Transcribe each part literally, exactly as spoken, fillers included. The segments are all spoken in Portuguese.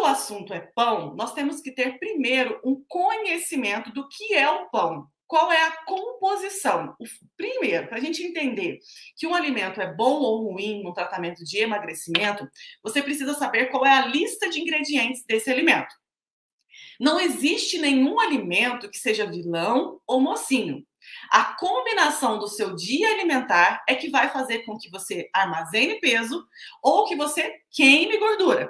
o assunto é pão, nós temos que ter primeiro um conhecimento do que é o pão. Qual é a composição? Primeiro, para a gente entender que um alimento é bom ou ruim no tratamento de emagrecimento, você precisa saber qual é a lista de ingredientes desse alimento. Não existe nenhum alimento que seja vilão ou mocinho. A combinação do seu dia alimentar é que vai fazer com que você armazene peso ou que você queime gordura.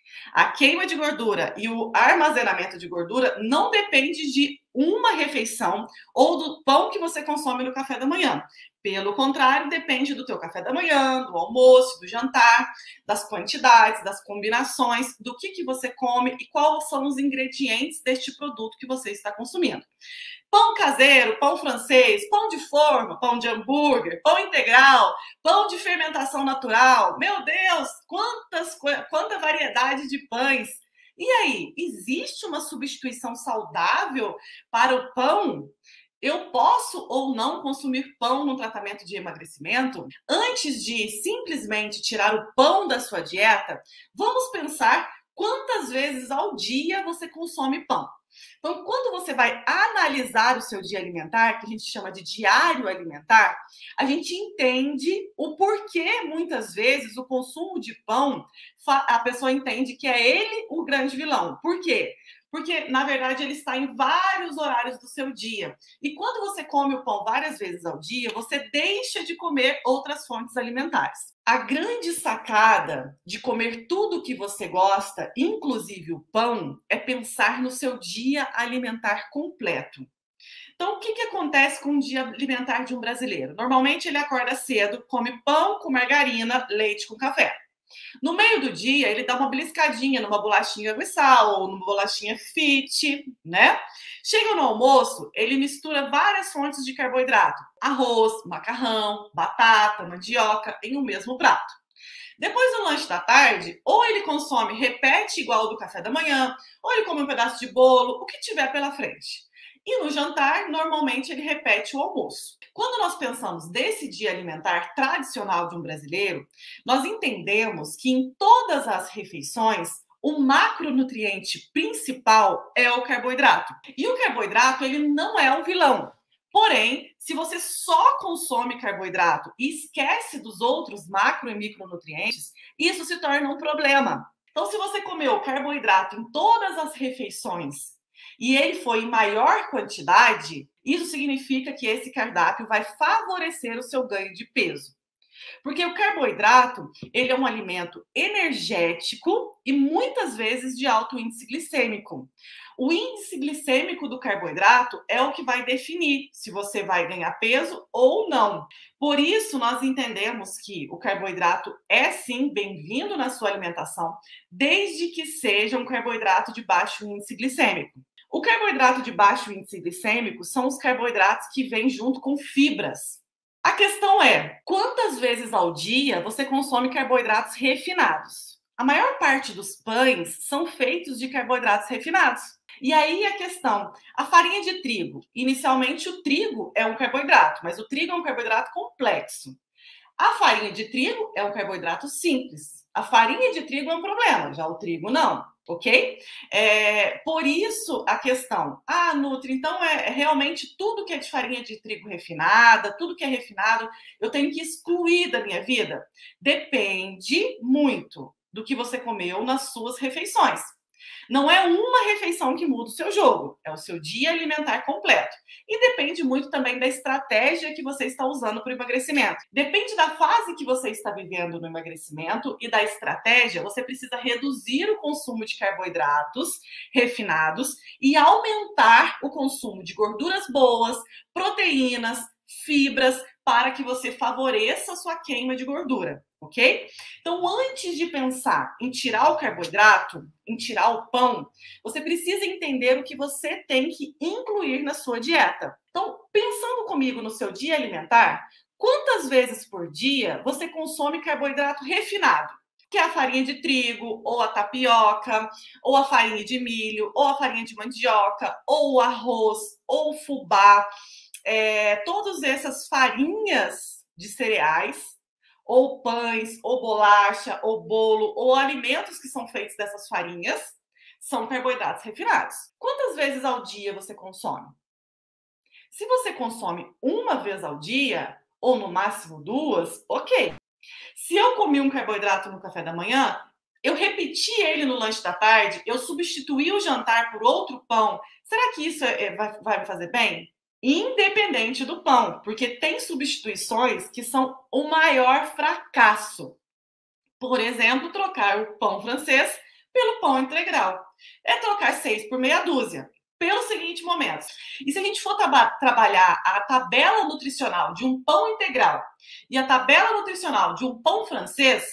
A queima de gordura e o armazenamento de gordura não depende de uma refeição ou do pão que você consome no café da manhã. Pelo contrário, depende do teu café da manhã, do almoço, do jantar, das quantidades, das combinações, do que, que você come e quais são os ingredientes deste produto que você está consumindo. Pão caseiro, pão francês, pão de forma, pão de hambúrguer, pão integral, pão de fermentação natural. Meu Deus, quantas, quanta variedade de pães. E aí, existe uma substituição saudável para o pão? Eu posso ou não consumir pão no tratamento de emagrecimento? Antes de simplesmente tirar o pão da sua dieta, vamos pensar quantas vezes ao dia você consome pão. Então, quando você vai analisar o seu dia alimentar, que a gente chama de diário alimentar, a gente entende o porquê, muitas vezes, o consumo de pão, a pessoa entende que é ele o grande vilão. Por quê? Porque, na verdade, ele está em vários horários do seu dia. E quando você come o pão várias vezes ao dia, você deixa de comer outras fontes alimentares. A grande sacada de comer tudo que você gosta, inclusive o pão, é pensar no seu dia alimentar completo. Então, o que, que acontece com o dia alimentar de um brasileiro? Normalmente, ele acorda cedo, come pão com margarina, leite com café. No meio do dia, ele dá uma beliscadinha numa bolachinha água e sal ou numa bolachinha fit, né? Chega no almoço, ele mistura várias fontes de carboidrato. Arroz, macarrão, batata, mandioca em um mesmo prato. Depois do lanche da tarde, ou ele consome, repete igual do café da manhã, ou ele come um pedaço de bolo, o que tiver pela frente. E no jantar, normalmente, ele repete o almoço. Quando nós pensamos desse dia alimentar tradicional de um brasileiro, nós entendemos que em todas as refeições, o macronutriente principal é o carboidrato. E o carboidrato, ele não é o vilão. Porém, se você só consome carboidrato e esquece dos outros macro e micronutrientes, isso se torna um problema. Então, se você comeu carboidrato em todas as refeições e ele foi em maior quantidade, isso significa que esse cardápio vai favorecer o seu ganho de peso. Porque o carboidrato, ele é um alimento energético e muitas vezes de alto índice glicêmico. O índice glicêmico do carboidrato é o que vai definir se você vai ganhar peso ou não. Por isso, nós entendemos que o carboidrato é sim bem-vindo na sua alimentação, desde que seja um carboidrato de baixo índice glicêmico. O carboidrato de baixo índice glicêmico são os carboidratos que vêm junto com fibras. A questão é, quantas vezes ao dia você consome carboidratos refinados? A maior parte dos pães são feitos de carboidratos refinados. E aí a questão, a farinha de trigo, inicialmente o trigo é um carboidrato, mas o trigo é um carboidrato complexo. A farinha de trigo é um carboidrato simples. A farinha de trigo é um problema, já o trigo não, ok? É, por isso a questão, ah, Nutri, então é, é realmente tudo que é de farinha de trigo refinada, tudo que é refinado, eu tenho que excluir da minha vida? Depende muito do que você comeu nas suas refeições. Não é uma refeição que muda o seu jogo, é o seu dia alimentar completo. E depende muito também da estratégia que você está usando para o emagrecimento. Depende da fase que você está vivendo no emagrecimento e da estratégia, você precisa reduzir o consumo de carboidratos refinados e aumentar o consumo de gorduras boas, proteínas, fibras, para que você favoreça a sua queima de gordura, ok? Então, antes de pensar em tirar o carboidrato, em tirar o pão, você precisa entender o que você tem que incluir na sua dieta. Então, pensando comigo no seu dia alimentar, quantas vezes por dia você consome carboidrato refinado? Que é a farinha de trigo, ou a tapioca, ou a farinha de milho, ou a farinha de mandioca, ou o arroz, ou o fubá. É, todas essas farinhas de cereais, ou pães, ou bolacha, ou bolo, ou alimentos que são feitos dessas farinhas, São carboidratos refinados. Quantas vezes ao dia você consome? Se você consome uma vez ao dia, ou no máximo duas, ok. Se eu comi um carboidrato no café da manhã, eu repeti ele no lanche da tarde, eu substituí o jantar por outro pão, será que isso é, vai, vai me fazer bem? Independente do pão, porque tem substituições que são o maior fracasso. Por exemplo, trocar o pão francês pelo pão integral. É trocar seis por meia dúzia. Pelo seguinte momento, e se a gente for tra trabalhar a tabela nutricional de um pão integral e a tabela nutricional de um pão francês,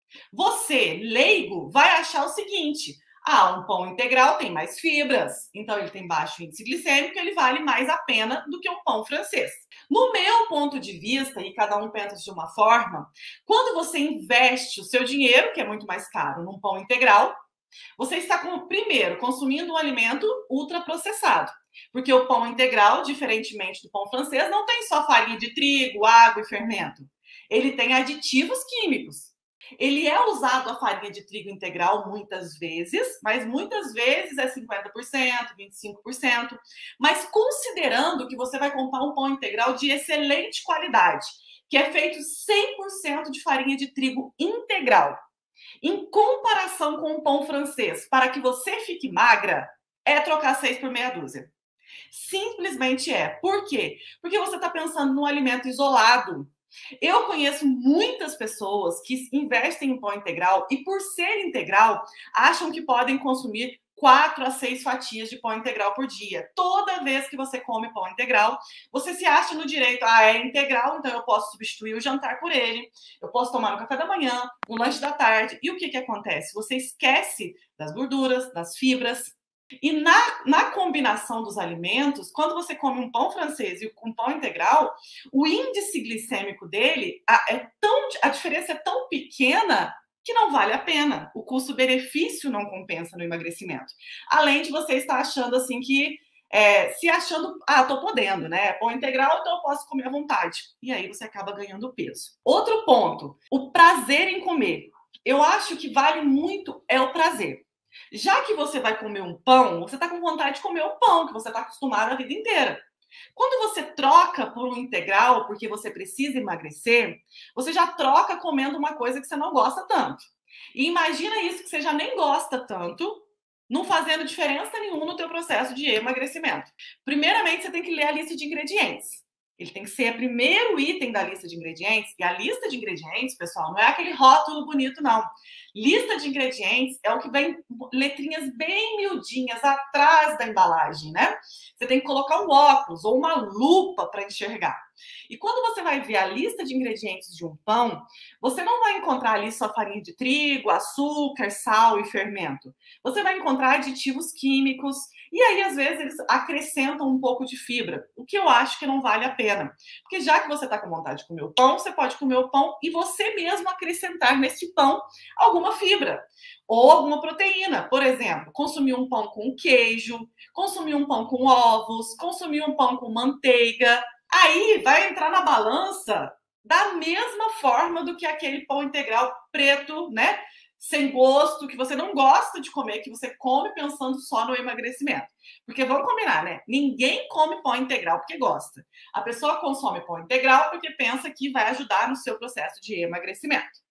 você, leigo, vai achar o seguinte: ah, um pão integral tem mais fibras, então ele tem baixo índice glicêmico, ele vale mais a pena do que o pão francês. No meu ponto de vista, e cada um pensa de uma forma, quando você investe o seu dinheiro, que é muito mais caro, num pão integral, você está, com, primeiro, consumindo um alimento ultraprocessado. Porque o pão integral, diferentemente do pão francês, não tem só farinha de trigo, água e fermento. Ele tem aditivos químicos. Ele é usado a farinha de trigo integral muitas vezes, mas muitas vezes é cinquenta por cento, vinte e cinco por cento. Mas considerando que você vai comprar um pão integral de excelente qualidade, que é feito cem por cento de farinha de trigo integral, em comparação com o pão francês, para que você fique magra, é trocar seis por meia dúzia. Simplesmente é. Por quê? Porque você está pensando num alimento isolado. Eu conheço muitas pessoas que investem em pão integral e, por ser integral, acham que podem consumir quatro a seis fatias de pão integral por dia. Toda vez que você come pão integral, você se acha no direito, ah, é integral, então eu posso substituir o jantar por ele, eu posso tomar no café da manhã, no lanche da tarde. E o que que acontece? Você esquece das gorduras, das fibras. E na, na combinação dos alimentos, quando você come um pão francês e um pão integral, o índice glicêmico dele, a, é tão, a diferença é tão pequena que não vale a pena. O custo-benefício não compensa no emagrecimento. Além de você estar achando assim que, é, se achando, ah, tô podendo, né? Pão integral, então eu posso comer à vontade. E aí você acaba ganhando peso. Outro ponto, o prazer em comer. Eu acho que vale muito é o prazer. Já que você vai comer um pão, você está com vontade de comer o pão que você está acostumado a vida inteira. Quando você troca por um integral porque você precisa emagrecer, você já troca comendo uma coisa que você não gosta tanto. E imagina isso que você já nem gosta tanto, não fazendo diferença nenhuma no teu processo de emagrecimento. Primeiramente, você tem que ler a lista de ingredientes. Ele tem que ser o primeiro item da lista de ingredientes. E a lista de ingredientes, pessoal, não é aquele rótulo bonito, não. Lista de ingredientes é o que vem letrinhas bem miudinhas atrás da embalagem, né? Você tem que colocar um óculos ou uma lupa para enxergar. E quando você vai ver a lista de ingredientes de um pão, você não vai encontrar ali só farinha de trigo, açúcar, sal e fermento. Você vai encontrar aditivos químicos e aí, às vezes, eles acrescentam um pouco de fibra, o que eu acho que não vale a pena. Porque já que você está com vontade de comer o pão, você pode comer o pão e você mesmo acrescentar nesse pão alguma fibra ou alguma proteína. Por exemplo, consumir um pão com queijo, consumir um pão com ovos, consumir um pão com manteiga. Aí vai entrar na balança da mesma forma do que aquele pão integral preto, né? Sem gosto, que você não gosta de comer, que você come pensando só no emagrecimento. Porque vamos combinar, né? Ninguém come pão integral porque gosta. A pessoa consome pão integral porque pensa que vai ajudar no seu processo de emagrecimento.